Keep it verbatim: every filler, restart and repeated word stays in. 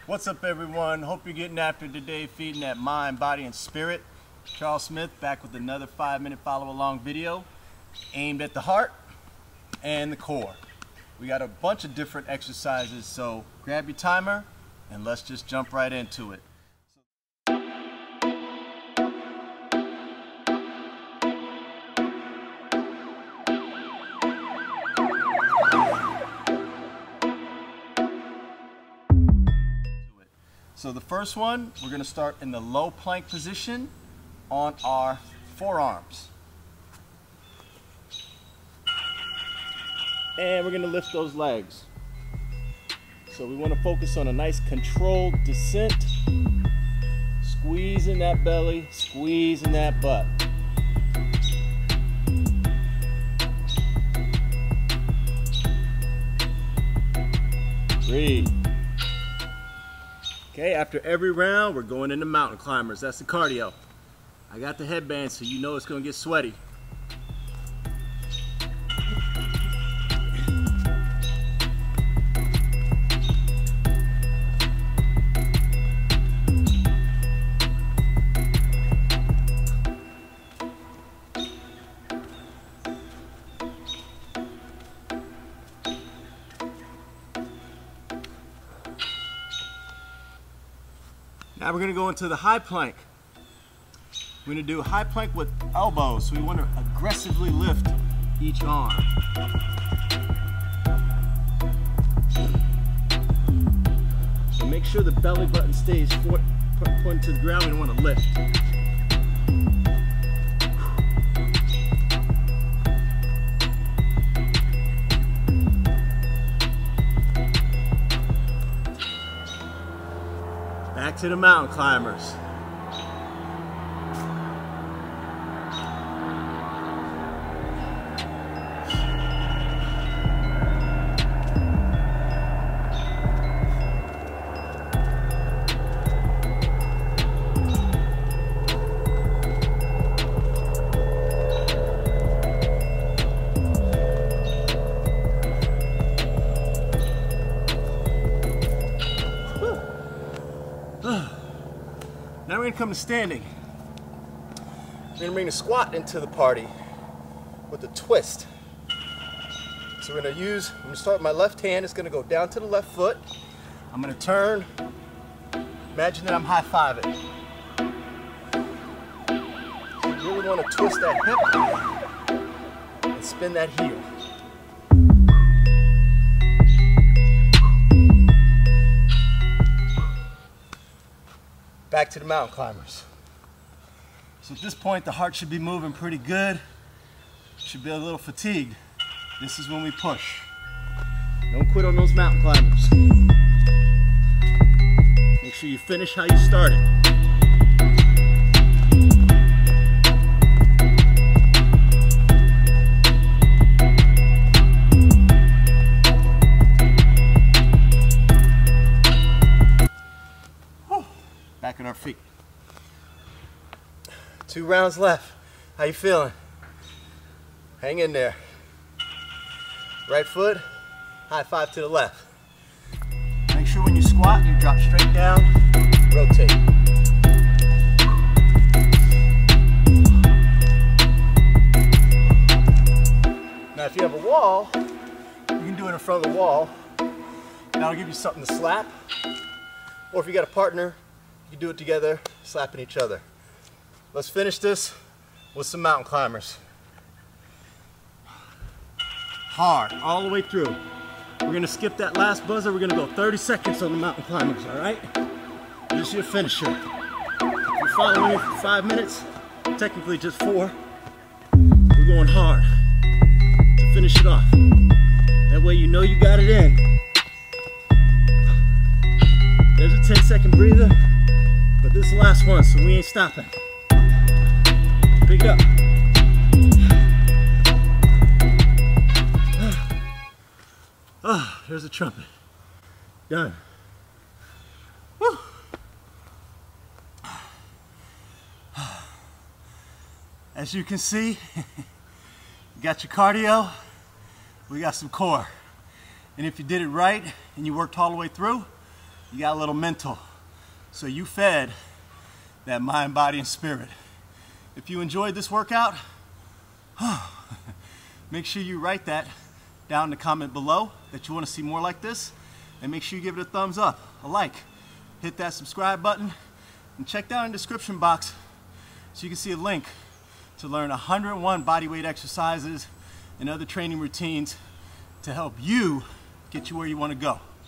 What's up, everyone? Hope you're getting after today, feeding that mind, body, and spirit. Charles Smith back with another five minute follow along video aimed at the heart and the core. We got a bunch of different exercises, so grab your timer and let's just jump right into it. So the first one, we're going to start in the low plank position on our forearms. And we're going to lift those legs. So we want to focus on a nice controlled descent, squeezing that belly, squeezing that butt. Breathe. Okay, after every round, we're going into mountain climbers. That's the cardio. I got the headband, so you know it's going to get sweaty. Now we're going to go into the high plank. We're going to do a high plank with elbows, so we want to aggressively lift each arm. So make sure the belly button stays pointing to the ground. We don't want to lift. Back to the mountain climbers. Now we're going to come to standing. We're going to bring the squat into the party with a twist. So we're going to use, I'm going to start with my left hand. It's going to go down to the left foot. I'm going to turn. Imagine that I'm high-fiving. You really want to twist that hip and spin that heel. Back to the mountain climbers. So at this point, the heart should be moving pretty good. Should be a little fatigued. This is when we push. Don't quit on those mountain climbers. Make sure you finish how you started. Back on our feet. Two rounds left. How you feeling? Hang in there. Right foot, high five to the left. Make sure when you squat, you drop straight down, rotate. Now if you have a wall, you can do it in front of the wall. That'll give you something to slap. Or if you got a partner, you do it together, slapping each other. Let's finish this with some mountain climbers. Hard, all the way through. We're gonna skip that last buzzer. We're gonna go thirty seconds on the mountain climbers, all right? This is your finisher. If you're following me for five minutes, technically just four, we're going hard to finish it off. That way you know you got it in. There's a ten second breather. But this is the last one, so we ain't stopping. Pick it up. Oh, there's a trumpet. Done. Woo. As you can see, you got your cardio, we got some core. And if you did it right and you worked all the way through, you got a little mental. So you fed that mind, body, and spirit. If you enjoyed this workout, make sure you write that down in the comment below that you want to see more like this, and make sure you give it a thumbs up, a like, hit that subscribe button, and check down in the description box so you can see a link to learn one hundred and one bodyweight exercises and other training routines to help you get you where you want to go.